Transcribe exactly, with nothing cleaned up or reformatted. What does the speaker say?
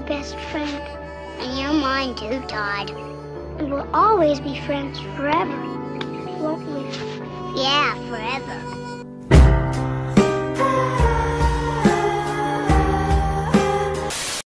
best friend. And you're mine too, Todd. And we'll always be friends forever, won't we? Yeah, forever.